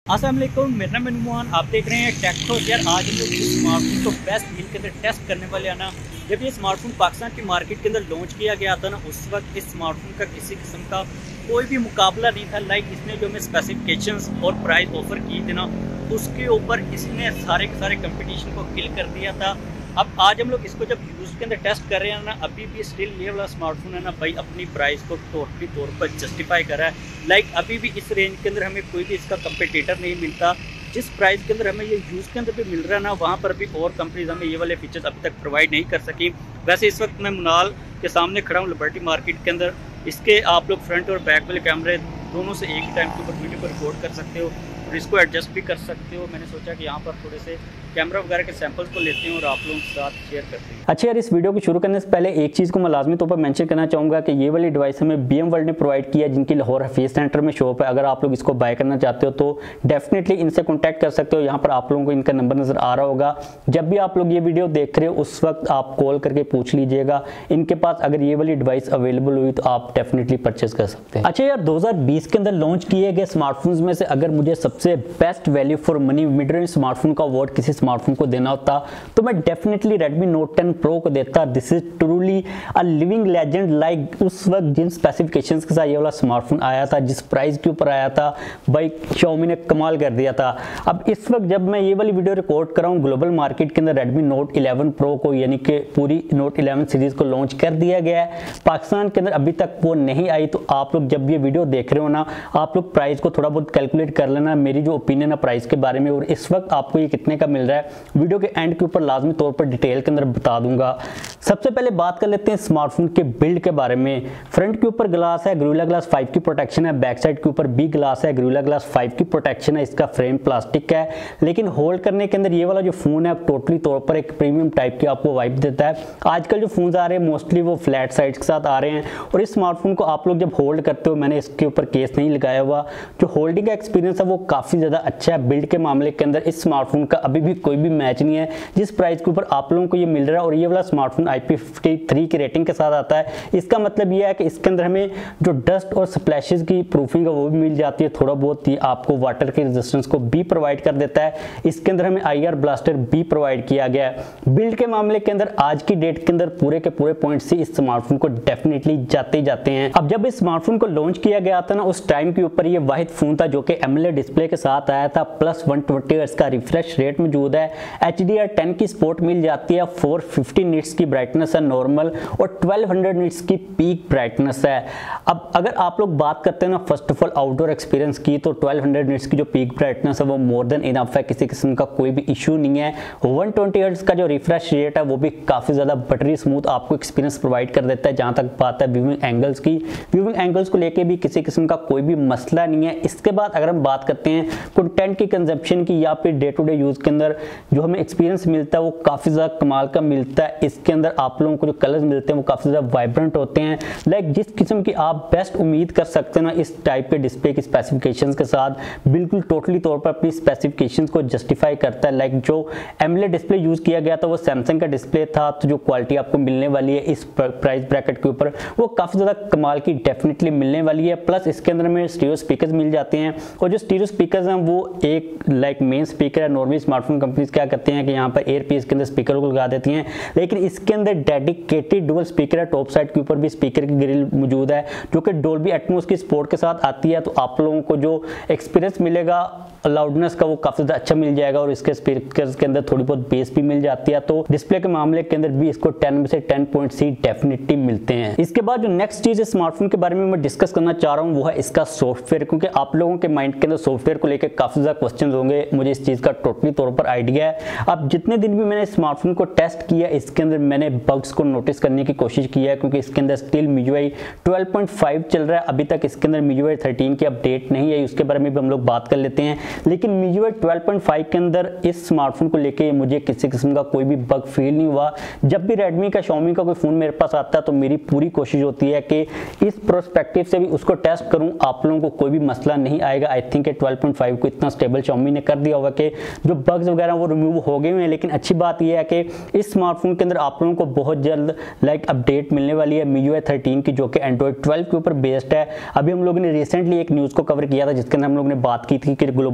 अस्सलाम वालेकुम, मेरा नाम है नुमान। आप देख रहे हैं टेक खोज। यार आज हम लोग इस स्मार्टफोन को बेस्ट डील के अंदर टेस्ट करने वाले हैं ना। जब ये स्मार्टफोन पाकिस्तान की मार्केट के अंदर लॉन्च किया गया था ना, उस वक्त इस स्मार्टफोन का किसी किस्म का कोई भी मुकाबला नहीं था। लाइक इसने जो हमें स्पेसिफिकेशंस और प्राइस ऑफर किए थे ना, उसके ऊपर इसने सारे के सारे कंपटीशन को किल कर दिया था। अब आज हम लोग इसको जब यूज़ के अंदर टेस्ट कर रहे हैं ना, अभी भी स्टिल ये वाला स्मार्टफोन है ना भाई, अपनी प्राइस को टोटली तौर पर जस्टिफाई कर रहा है। लाइक अभी भी इस रेंज के अंदर हमें कोई भी इसका कंपटीटर नहीं मिलता। जिस प्राइस के अंदर हमें ये यूज़ के अंदर भी मिल रहा है ना, वहाँ पर भी और कंपनीज हमें ये वाले फीचर्स अभी तक प्रोवाइड नहीं कर सकी। वैसे इस वक्त मैं मुनाल के सामने खड़ा हूँ, लिबर्टी मार्केट के अंदर। इसके आप लोग फ्रंट और बैक वाले कैमरे दोनों से एक ही टाइम के ऊपर वीडियो को रिकॉर्ड कर सकते हो और इसको एडजस्ट भी कर सकते हो। मैंने सोचा कि यहाँ पर थोड़े से कैमरा वगैरह के सैंपल्स को लेते हैं और आप लोगों के साथ शेयर करते हैं। अच्छा यार, इस वीडियो को शुरू करने से पहले एक चीज़ को मैं लाजमी तौर पर मेंशन करना चाहूँगा कि ये वाली डिवाइस हमें BM वर्ल्ड ने प्रोवाइड किया है, जिनकी लाहौर हफीज़ सेंटर में शॉप है। अगर आप लोग इसको बाय करना चाहते हो तो डेफिनेटली इनसे कॉन्टैक्ट कर सकते हो। यहाँ पर आप लोगों को इनका नंबर नज़र आ रहा होगा। जब भी आप लोग ये वीडियो देख रहे हो उस वक्त आप कॉल करके पूछ लीजिएगा इनके पास अगर ये वाली डिवाइस अवेलेबल हुई तो आप डेफिनेटली परचेज कर सकते हैं। अच्छा यार, 2020 के अंदर लॉन्च किए गए स्मार्टफोन्स में से अगर मुझे सबसे best value for money mid range smartphone का अवार्ड किसी स्मार्टफोन को देना होता तो मैं डेफिनेटली Redmi Note 10 Pro को देता। This is truly a living legend. Like उस वक्त जिन स्पेसिफिकेशंस के साथ ये वाला स्मार्टफोन आया था, जिस प्राइस के ऊपर आया था, भाई Xiaomi ने कमाल कर दिया था। अब इस वक्त जब मैं ये वाली वीडियो रिकॉर्ड कर रहा हूँ, ग्लोबल मार्केट के अंदर Redmi Note 11 Pro को यानी कि पूरी Note 11 सीरीज को लॉन्च कर दिया गया है। पाकिस्तान के अंदर अभी तक वो नहीं आई, तो आप लोग जब ये वीडियो देख रहे हो ना, आप लोग प्राइस को थोड़ा बहुत कैलकुलेट कर लेना, मेरी जो ओपिनियन है प्राइस के बारे में और इस वक्त आपको ये कितने का मिल रहा है, वीडियो के एंड के ऊपर लाजमी तौर पर डिटेल के अंदर बता दूंगा। सबसे पहले बात कर लेते हैं स्मार्टफोन के बिल्ड के बारे में। फ्रंट के ऊपर ग्लास है, Gorilla Glass 5 की प्रोटेक्शन है। बैक साइड के ऊपर भी ग्लास है, Gorilla Glass 5 की प्रोटेक्शन है। इसका फ्रेम प्लास्टिक है, लेकिन होल्ड करने के अंदर ये वाला जो फोन है टोटली तौर पर एक प्रीमियम टाइप की आपको वाइब देता है। आजकल जो फोन आ रहे हैं मोस्टली वो फ्लैट साइड्स के साथ आ रहे हैं और इस स्मार्टफोन को आप लोग जब होल्ड करते हो, मैंने इसके ऊपर केस नहीं लगाया हुआ, जो होल्डिंग का एक्सपीरियंस है वो काफी ज्यादा अच्छा है। बिल्ड के मामले के अंदर इस स्मार्टफोन का अभी भी कोई भी मैच नहीं है जिस प्राइस के ऊपर आप लोगों को ये मिल रहा है। और ये वाला स्मार्टफोन IP53 की रेटिंग के साथ आता है। इसका मतलब ये है कि इसके अंदर हमें जो डस्ट और स्प्लैशेस की प्रूफिंग है वो भी मिल जाती है। थोड़ा बहुत ही आपको वाटर के रेजिस्टेंस को भी प्रोवाइड कर देता है। इसके अंदर हमें IR ब्लास्टर भी प्रोवाइड किया गया है। बिल्ड के मामले के अंदर आज की डेट के अंदर पूरे के पूरे पॉइंट्स इस स्मार्टफोन को डेफिनेटली जाते ही जाते हैं। अब जब इस स्मार्टफोन को लॉन्च किया गया था ना, उस टाइम के ऊपर ये वाहिद फोन था जो कि AMOLED डिस्प्ले के साथ आया था, प्लस 120 हर्ट्ज का रिफ्रेश रेट मौजूद है, HDR10 की सपोर्ट मिल जाती है, 450 निट्स की ब्राइटनेस है नॉर्मल और 1200 निट्स की पीक ब्राइटनेस है। अब अगर आप लोग बात करते हैं ना first of all outdoor experience की, तो 1200 निट्स की जो पीक ब्राइटनेस है वो मोर देन इनफ है, किसी किस्म का कोई भी इशू नहीं है। 120 हर्ट्ज का जो रिफ्रेश रेट है वो भी काफी ज्यादा बटरी स्मूथ आपको एक्सपीरियंस प्रोवाइड कर देता है। जहां तक बात है व्यूइंग एंगल्स की, व्यूइंग एंगल्स को लेके भी किसी किस्म का कोई भी मसला नहीं है। इसके बाद अगर हम बात करते हैं कंटेंट की कंजप्शन की या फिर डे टू डे यूज के अंदर जो हमें एक्सपीरियंस मिलता है वो काफी ज्यादा कमाल का मिलता है। इसके अंदर आप लोगों को जो कलर्स मिलते हैं वो काफी ज्यादा वाइब्रेंट होते हैं। लाइक जिस किस्म की आप बेस्ट उम्मीद कर सकते हैं ना इस टाइप के डिस्प्ले की स्पेसिफिकेशंस के साथ, बिल्कुल टोटली तौर पर अपनी स्पेसिफिकेशंस को जस्टिफाई करता है। लाइक जो AMOLED डिस्प्ले यूज किया गया था वो सैमसंग का डिस्प्ले था, तो जो क्वालिटी आपको मिलने वाली है इस प्राइस ब्रैकेट के ऊपर वो काफी ज्यादा कमाल की डेफिनेटली मिलने वाली है। प्लस इसके अंदर में स्टीरियो स्पीकर्स मिल जाते हैं और जो स्टीरियो स्पीकर्स हैं वो एक लाइक मेन स्पीकर है। नॉर्मली स्मार्टफोन कंपनीज क्या करते हैं कि यहाँ पर एयरपीस के अंदर स्पीकर को लगा देती हैं, लेकिन इसके अंदर डेडिकेटेड डुअल स्पीकर है। टॉप साइड के ऊपर भी स्पीकर की ग्रिल मौजूद है जो कि डोल्बी एटमॉस की सपोर्ट के साथ आती है, तो आप लोगों को जो एक्सपीरियंस मिलेगा लाउडनेस का वो काफी ज्यादा अच्छा मिल जाएगा और इसके स्पीकर्स के अंदर थोड़ी बहुत बेस भी मिल जाती है। तो डिस्प्ले के मामले के अंदर भी इसको 10 में से 10.3 डेफिनेटली मिलते हैं। इसके बाद जो नेक्स्ट चीज इस स्मार्टफोन के बारे में मैं डिस्कस करना चाह रहा हूँ वो है इसका सॉफ्टवेयर, क्योंकि आप लोगों के माइंड के अंदर सॉफ्टवेयर को लेकर काफी ज्यादा क्वेश्चन होंगे। मुझे इस चीज का टोटली तौर पर आइडिया है। अब जितने दिन भी मैंने स्मार्टफोन को टेस्ट किया इसके अंदर मैंने बग्स को नोटिस करने की कोशिश की है, क्योंकि इसके अंदर स्टिल MIUI 12.5 चल रहा है। अभी तक इसके अंदर MIUI 13 की अपडेट नहीं है, उसके बारे में भी हम लोग बात कर लेते हैं। लेकिन MIUI 12.5 के अंदर इस स्मार्टफोन को लेके मुझे किसी किस्म का कोई भी बग फील नहीं हुआ। जब भी Redmi का Xiaomi का कोई फोन मेरे पास आता है तो मेरी पूरी कोशिश होती है कि इस प्रोस्पेक्टिव से भी उसको टेस्ट करूं, आप लोगों को कोई भी मसला नहीं आएगा। आई थिंक 12.5 को इतना स्टेबल Xiaomi ने कर दिया होगा कि जो बग्स वगैरह वो रिमूव हो गए हैं। लेकिन अच्छी बात यह है कि इस स्मार्टफोन के अंदर आप लोगों को बहुत जल्द अपडेट मिलने वाली है MIUI 13 की, जो कि Android 12 के ऊपर बेस्ड है। अभी हम लोगों ने रिसेंटली एक न्यूज़ को कवर किया था जिसके अंदर हम लोगों ने बात की थी कि ग्लोबल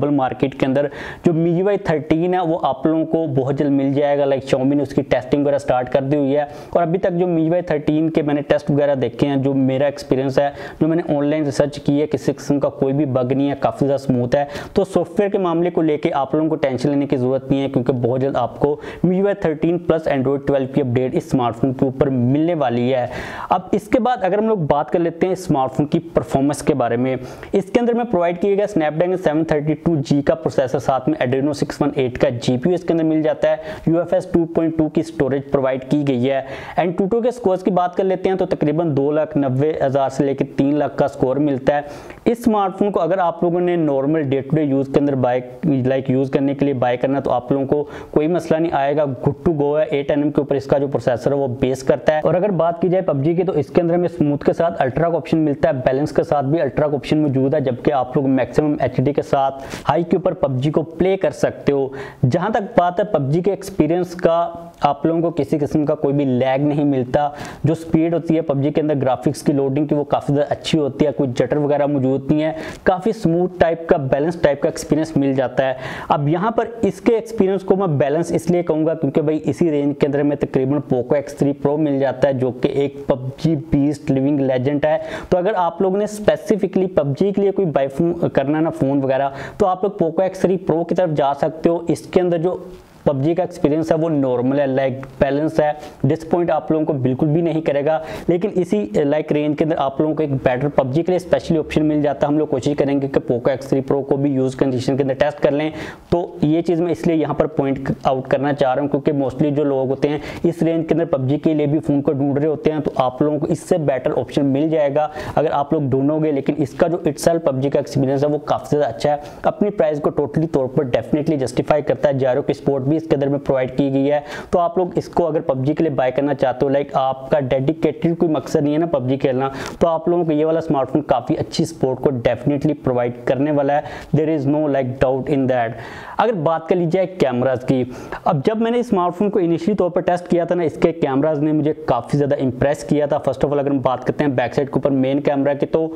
ग्लोबल मार्केट के अंदर जो MIUI 13 है वो आप लोगों को बहुत जल्द मिल जाएगा। लाइक Xiaomi ने उसकी टेस्टिंग वगैरह स्टार्ट कर दी हुई है और अभी तक जो MIUI 13 के मैंने टेस्ट वगैरह देखे हैं, जो मेरा एक्सपीरियंस है, जो मैंने ऑनलाइन रिसर्च की है, किसी किस्म का कोई भी बग नहीं है, काफ़ी ज़्यादा स्मूथ है। तो सॉफ्टवेयर के मामले को लेके आप लोगों को टेंशन लेने की ज़रूरत नहीं है, क्योंकि बहुत जल्द आपको MIUI 13 प्लस Android 12 की अपडेट इस स्मार्टफोन के ऊपर मिलने वाली है। अब इसके बाद अगर हम लोग बात कर लेते हैं स्मार्टफोन की परफॉर्मेंस के बारे में, इसके अंदर में प्रोवाइड किया गया स्नैपड्रैगन 732G का प्रोसेसर, साथ में Adreno 618 का GPU इसके अंदर मिल जाता है। UFS 2.2 की स्टोरेज प्रोवाइड की गई है। एंटूटू के स्कोर्स की बात कर लेते हैं तो तकरीबन 2,90,000 से लेकर 3 लाख का स्कोर मिलता है। इस स्मार्टफोन को अगर आप लोगों ने normal day to day use के अंदर यूज़ करने के लिए बाय करना तो आप लोगों को कोई मसला नहीं आएगा, गुड टू गो है। 8nm के ऊपर इसका जो प्रोसेसर है वो बेस करता है। और अगर बात की जाए PUBG की तो इसके अंदर हमें स्मूथ के साथ अल्ट्रा का ऑप्शन मिलता है, बैलेंस के साथ भी अल्ट्रा का ऑप्शन मौजूद है, जबकि आप लोग मैक्सिमम HD के साथ हाई के ऊपर PUBG को प्ले कर सकते हो। जहां तक बात है PUBG के एक्सपीरियंस का, आप लोगों को किसी किस्म का कोई भी लैग नहीं मिलता। जो स्पीड होती है PUBG के अंदर ग्राफिक्स की लोडिंग की वो काफ़ी ज़्यादा अच्छी होती है, कोई जटर वगैरह मौजूद नहीं है, काफ़ी स्मूथ टाइप का बैलेंस टाइप का एक्सपीरियंस मिल जाता है। अब यहाँ पर इसके एक्सपीरियंस को मैं बैलेंस इसलिए कहूँगा क्योंकि भाई इसी रेंज के अंदर में तकरीबन पोको X3 Pro मिल जाता है, जो कि एक PUBG बीस्ट लिविंग लेजेंड है। तो अगर आप लोगों ने स्पेसिफिकली PUBG के लिए कोई बाय करना ना फ़ोन वगैरह, तो आप लोग पोको X3 Pro की तरफ जा सकते हो। इसके अंदर जो PUBG का एक्सपीरियंस है वो नॉर्मल है, लाइक बैलेंस है, डिसपॉइंट आप लोगों को बिल्कुल भी नहीं करेगा। लेकिन इसी लाइक रेंज के अंदर आप लोगों को एक बेटर PUBG के लिए स्पेशली ऑप्शन मिल जाता है। हम लोग कोशिश करेंगे कि पोको X3 Pro को भी यूज़ कंडीशन के अंदर टेस्ट कर लें। तो ये चीज़ मैं इसलिए यहाँ पर पॉइंट आउट करना चाह रहा हूँ, क्योंकि मोस्टली जो लोग होते हैं इस रेंज के अंदर PUBG के लिए भी फ़ोन को ढूंढ रहे होते हैं, तो आप लोगों को इससे बेटर ऑप्शन मिल जाएगा अगर आप लोग ढूंढोगे। लेकिन इसका जो इटसेल्फ PUBG का एक्सपीरियंस है वो काफ़ी ज़्यादा अच्छा है, अपनी प्राइस को टोटली तौर पर डेफिनेटली जस्टिफाई करता है। जायरो की सपोर्ट भी इसके अंदर में प्रोवाइड की गई है। तो आप लोग इसको अगर PUBG के लिए बाय करना चाहते हो, लाइक आपका डेडिकेटेड कोई मकसद नहीं है ना PUBG खेलना, तो आप लोगों को ये वाला स्मार्टफोन काफ़ी अच्छी सपोर्ट को डेफिनेटली प्रोवाइड करने वाला है। There is no like doubt in that. अगर बात कर ली जाए कैमराज की, अब जब मैंने इस स्मार्टफोन को इनिशियली तौर पर टेस्ट किया था ना, इसके कैमराज ने मुझे काफ़ी ज़्यादा इंप्रेस किया था। फर्स्ट ऑफ ऑल अगर हम बात करते हैं बैक साइड के ऊपर मेन कैमरा की, तो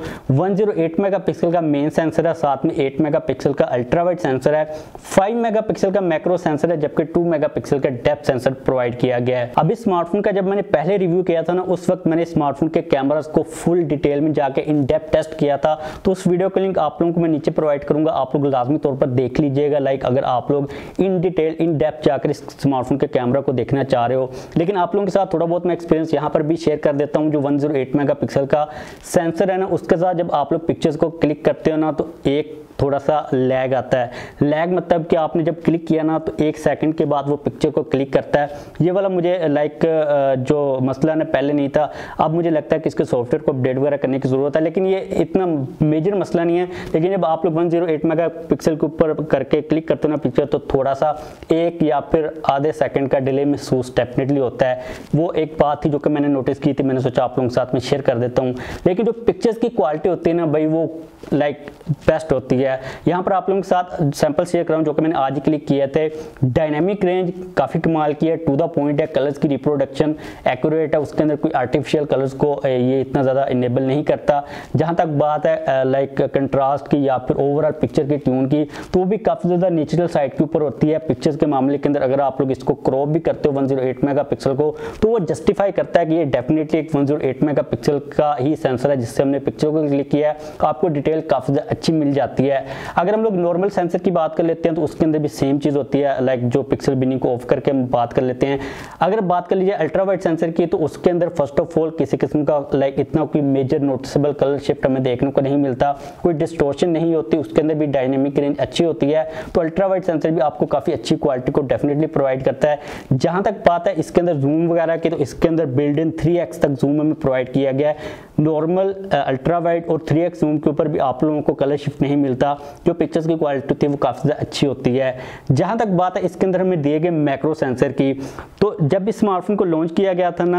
108 मेगापिक्सल का मेन सेंसर है, साथ में 8 मेगापिक्सल का अल्ट्रा वाइड सेंसर है, 5 मेगापिक्सल का मैक्रो सेंसर है, जबकि 2 मेगापिक्सल का डेप्थ सेंसर प्रोवाइड किया गया है। अब इस स्मार्टफोन का जब मैंने पहले रिव्यू किया था ना, उस वक्त मैंने स्मार्टफोन के कैमरास को फुल डिटेल में जाके इन डेप्थ टेस्ट किया था। तो उस वीडियो का लिंक आप लोगों को मैं नीचे प्रोवाइड करूंगा, आप लोग लाजमी तौर पर देख लीजिएगा। लाइक अगर आप लोग इन डिटेल इन डेप्थ जाकर इस स्मार्टफोन के कैमरा को देखना चाह रहे हो। लेकिन आप लोगों के साथ थोड़ा बहुत मैं एक्सपीरियंस यहाँ पर भी शेयर कर देता हूँ। जो 108 मेगापिक्सल का सेंसर है ना, उसके साथ जब आप लोग पिक्चर्स को क्लिक करते हो ना, तो एक थोड़ा सा लैग आता है। लैग मतलब कि आपने जब क्लिक किया ना तो 1 सेकंड के बाद वो पिक्चर को क्लिक करता है। ये वाला मुझे लाइक जो मसला ना पहले नहीं था, अब मुझे लगता है कि इसके सॉफ्टवेयर को अपडेट वगैरह करने की ज़रूरत है, लेकिन ये इतना मेजर मसला नहीं है। लेकिन जब आप लोग 108 मेगापिक्सल के ऊपर करके क्लिक करते हो ना पिक्चर, तो थोड़ा सा 1 या फिर आधे सेकंड का डिले महसूस डेफिनेटली होता है। वो एक बात थी जो कि मैंने नोटिस की थी, मैंने सोचा आप लोगों के साथ में शेयर कर देता हूँ। लेकिन जो पिक्चर्स की क्वालिटी होती है ना भाई, वो लाइक बेस्ट होती है। यहाँ पर आप लोगों के साथ सैंपल शेयर कर रहा हूँ जो कि मैंने आज ही क्लिक किए थे। डायनामिक रेंज काफ़ी कमाल की है, टू द पॉइंट है, कलर्स की रिप्रोडक्शन एक्यूरेट है, उसके अंदर कोई आर्टिफिशियल कलर्स को ये इतना ज़्यादा इनेबल नहीं करता। जहाँ तक बात है लाइक कंट्रास्ट की या फिर ओवरऑल पिक्चर की ट्यून की, तो वो भी काफ़ी ज़्यादा नेचुरल साइड के ऊपर होती है। पिक्चर्स के मामले के अंदर अगर आप लोग इसको क्रॉप भी करते हो 108 मेगापिक्सल को, तो वो जस्टिफाई करता है कि ये डेफिनेटली एक 108 मेगापिक्सल का ही सेंसर है जिससे हमने पिक्चर को क्लिक किया है। आपको डिटेल काफ़ी अच्छी मिल जाती है। अगर हम लोग नॉर्मल सेंसर की बात कर लेते हैं तो उसके अंदर भी सेम चीज़ होती है, लाइक जो पिक्सल बिनिंग को ऑफ करके हम बात कर लेते हैं। अगर बात कर लीजिए अल्ट्रा वाइड सेंसर की, तो उसके अंदर फर्स्ट ऑफ ऑल किसी किस्म का लाइक इतना कोई मेजर नोटिसेबल कलर शिफ्ट हमें देखने को नहीं मिलता, कोई डिस्टॉर्शन नहीं होती, उसके अंदर भी डायनेमिक रेंज अच्छी होती है। तो अल्ट्रा वाइड सेंसर भी आपको काफ़ी अच्छी क्वालिटी को डेफिनेटली प्रोवाइड करता है। जहाँ तक बात है इसके अंदर जूम वगैरह की, तो इसके अंदर बिल्ड इन 3x तक जूम हमें प्रोवाइड किया गया है। नॉर्मल अल्ट्रा वाइड और 3x जूम के ऊपर भी आप लोगों को कलर शिफ्ट नहीं मिलता। जो पिक्चर्स की क्वालिटी होती है वो काफ़ी ज़्यादा अच्छी होती है। जहाँ तक बात है इसके अंदर हमें दिए गए मैक्रो सेंसर की, तो जब इस स्मार्टफोन को लॉन्च किया गया था ना,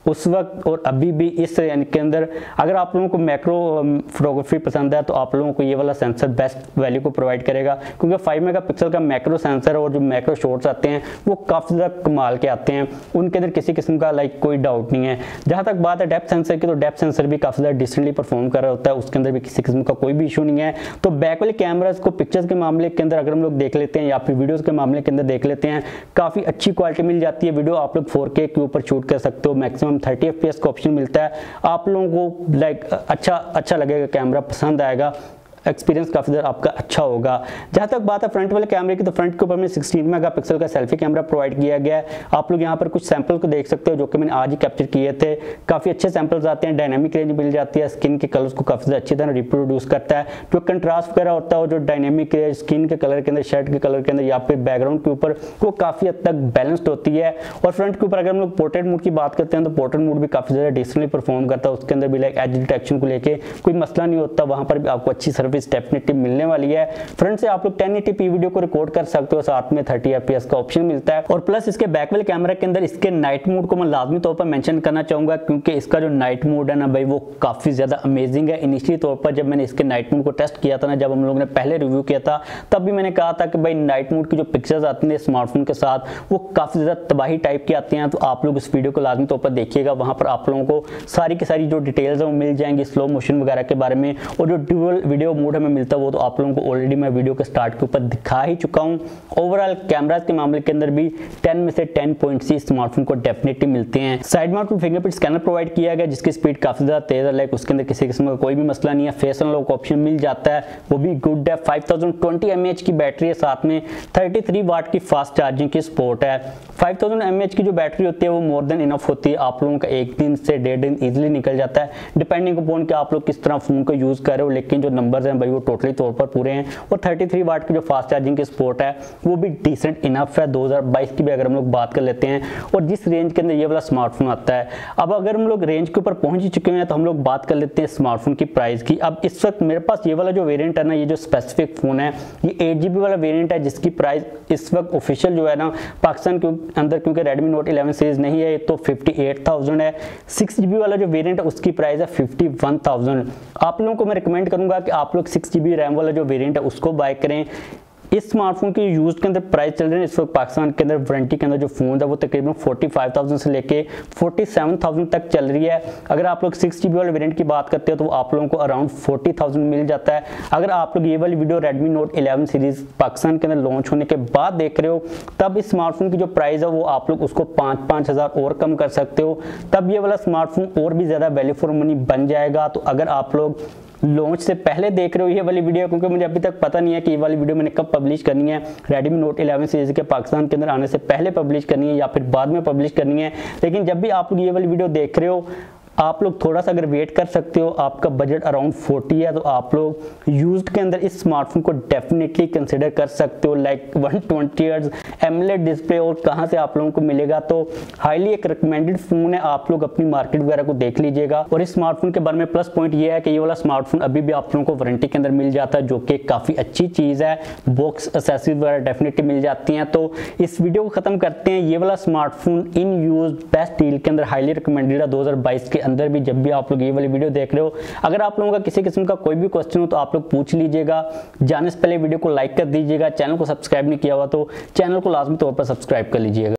उस वक्त और अभी भी इस रेंज के अंदर अगर आप लोगों को मैक्रो फोटोग्राफी पसंद है तो आप लोगों को ये वाला सेंसर बेस्ट वैल्यू को प्रोवाइड करेगा, क्योंकि 5 मेगापिक्सल का मैक्रो सेंसर और जो मैक्रो शॉट्स आते हैं वो काफ़ी ज़्यादा कमाल के आते हैं, उनके अंदर किसी किस्म का कोई डाउट नहीं है। जहाँ तक बात है डेप्थ सेंसर की, तो डेप्थ सेंसर भी काफ़ी ज़्यादा डिसेंटली परफॉर्म कर रहा होता है, उसके अंदर भी किसी किस्म का कोई भी इशू नहीं है। तो बैक वाले कैमराज को पिक्चर्स के मामले के अंदर अगर हम लोग देख लेते हैं या फिर वीडियोज़ के मामले के अंदर देख लेते हैं, काफ़ी अच्छी क्वालिटी मिल जाती है। वीडियो आप लोग 4K के ऊपर शूट कर सकते हो, मैक्सिमम 30 FPS का ऑप्शन मिलता है। आप लोगों को अच्छा लगेगा, कैमरा पसंद आएगा, एक्सपीरियंस काफ़ी ज़्यादा आपका अच्छा होगा। जहाँ तक बात है फ्रंट वाले कैमरे की, तो फ्रंट के ऊपर में 16 मेगापिक्सल का सेल्फी कैमरा प्रोवाइड किया गया है। आप लोग यहाँ पर कुछ सैंपल को देख सकते हो जो कि मैंने आज ही कैप्चर किए थे। काफ़ी अच्छे सैंपल्स आते हैं, डायनामिक रेंज मिल जाती है, स्किन के कलर्स को काफ़ी ज़्यादा अच्छी तरह रिप्रोड्यूस करता है। जो कंट्रास्ट वगैरह होता है, जो डायनेमिक रेंज स्किन के कलर के अंदर, शर्ट के कलर के अंदर या फिर बैकग्राउंड के ऊपर, वो काफ़ी हद तक बैलेंस्ड होती है। और फ्रंट के ऊपर अगर हम लोग पोर्ट्रेट मोड की बात करते हैं तो पोर्ट्रेट मोड भी काफ़ी ज़्यादा डिसेंटली परफॉर्म करता है। उसके अंदर भी एज डिटेक्शन को लेकर कोई मसला नहीं होता, वहाँ पर भी आपको अच्छी सर्विस डेफिनेटली मिलने वाली है। फ्रंट से आप लोग 1080p वीडियो को रिकॉर्ड कर सकते हो, साथ में 30 FPS का ऑप्शन मिलता है। और प्लस इसके बैक वाले कैमरा के अंदर इसके नाइट मोड को मैं लाजमी तौर पर मेंशन करना चाहूंगा, क्योंकि इसका जो नाइट मोड है ना भाई, वो काफी ज्यादा अमेजिंग है। इनिशियली तौर पर जब मैंने इसके नाइट मोड को टेस्ट किया था ना, जब हम लोगों ने पहले रिव्यू किया था, तब भी मैंने कहा था कि भाई नाइट मोड की जो पिक्चर्स आती हैं स्मार्टफोन के साथ, वो काफी ज्यादा तबाही टाइप की आती हैं। तो आप लोग इस वीडियो को लाजमी तौर पर देखिएगा, वहां पर आप लोगों को सारी की सारी जो डिटेल्स है वो मिल जाएंगी स्लो मोशन वगैरह के बारे में। और जो ड्यूअल वीडियो मोड हमें मिलता है वो तो आप लोगों को ऑलरेडी मैं वीडियो के स्टार्ट के ऊपर दिखा ही चुका हूं। ओवरऑल कैमरास के मामले के अंदर भी 10 में से 10 पॉइंट्स ही स्मार्टफोन को डेफिनेटली मिलते हैं। Side mount fingerprint scanner provide किया गया जिसकी स्पीड काफी ज्यादा तेज है, उसके अंदर किसी किस्म का कोई भी मसला नहीं है। फेस अनलॉक ऑप्शन मिल जाता है, वो भी गुड है। 5020 mAh की बैटरी है, साथ में 33 वाट की फास्ट चार्जिंग की सपोर्ट है। 5000 mAh की जो बैटरी होती है वो मोर देन इनफ होती है, आप लोगों का 1 दिन से 1.5 दिन इजिली निकल जाता है, डिपेंडिंग अपॉन कि आप लोग किस तरह फोन को यूज कर रहे हो। लेकिन जो नंबर्स हैं भाई वो टोटली तौर पर पूरे हैं। और 33 वाट की जो फास्ट चार्जिंग की सपोर्ट है वो भी डिसेंट इनफ है। 2022 की भी अगर हम लोग बात कर लेते हैं और जिस रेंज के अंदर ये वाला स्मार्टफोन आता है, अब अगर हम लोग रेंज के ऊपर पहुंच ही चुके हैं तो हम लोग बात कर लेते हैं स्मार्टफोन की प्राइस की। अब इस वक्त मेरे पास ये वाला जो वेरिएंट है ना, ये जो स्पेसिफिक फोन है, ये 8GB वाला वेरिएंट है, जिसकी प्राइस इस वक्त ऑफिशियल जो है ना पाकिस्तान के अंदर, क्योंकि Redmi Note 11 सीरीज नहीं है, तो 58,000 है। 6GB वाला जो वेरिएंट है उसकी प्राइस है 51,000। आप लोगों को मैं रिकमेंड करूंगा कि आप लोग 6GB रैम वाला जो वेरिएंट है उसको बाय करें। इस स्मार्टफोन की यूज के अंदर प्राइस चल रहे हैं इस वक्त पाकिस्तान के अंदर, वारंटी के अंदर जो फोन है वो तकरीबन 45,000 से लेके 47,000 तक चल रही है। अगर आप लोग 6GB वाले वेरिएंट की बात करते हो तो आप लोगों को अराउंड 40,000 मिल जाता है। अगर आप लोग ये वाली video Redmi Note 11 series Pakistan के अंदर लॉन्च होने के बाद देख रहे हो, तब इस स्मार्टफोन की जो प्राइस है वो आप लोग उसको 5-5 हज़ार और कम कर सकते हो, तब ये वाला स्मार्टफोन और भी ज्यादा वैल्यू फॉर मनी बन जाएगा। तो अगर आप लोग लॉन्च से पहले देख रहे हो ये वाली वीडियो, क्योंकि मुझे अभी तक पता नहीं है कि ये वाली वीडियो मैंने कब पब्लिश करनी है, Redmi Note 11 सीरीज के पाकिस्तान के अंदर आने से पहले पब्लिश करनी है या फिर बाद में पब्लिश करनी है, लेकिन जब भी आप लोग ये वाली वीडियो देख रहे हो आप लोग थोड़ा सा अगर वेट कर सकते हो, आपका बजट अराउंड 40 है, तो आप लोग यूज्ड के अंदर इस स्मार्टफोन को डेफिनेटली कंसिडर कर सकते हो। 120 हर्ट्ज एमोलेड डिस्प्ले और कहां से आप लोगों को मिलेगा, तो हाईली एक रिकमेंडेड फोन है। आप लोग अपनी मार्केट वगैरह को देख लीजिएगा। और इस स्मार्टफोन के बारे में प्लस पॉइंट ये है कि ये वाला स्मार्टफोन अभी भी आप लोगों को वारंटी के अंदर मिल जाता है, जो कि काफी अच्छी चीज है। बॉक्स एक्सेसरीज वगैरह डेफिनेटली मिल जाती हैं। तो इस वीडियो को खत्म करते हैं। ये वाला smartphone in use best deal के अंदर हाईली रिकमेंडेड है 2022 के अंदर भी। जब भी आप लोग ये वाली वीडियो देख रहे हो, अगर आप लोगों का किसी किस्म का कोई भी क्वेश्चन हो तो आप लोग पूछ लीजिएगा। जाने से पहले वीडियो को लाइक कर दीजिएगा। चैनल को सब्सक्राइब नहीं किया हुआ तो चैनल को लाजमी तौर पर सब्सक्राइब कर लीजिएगा।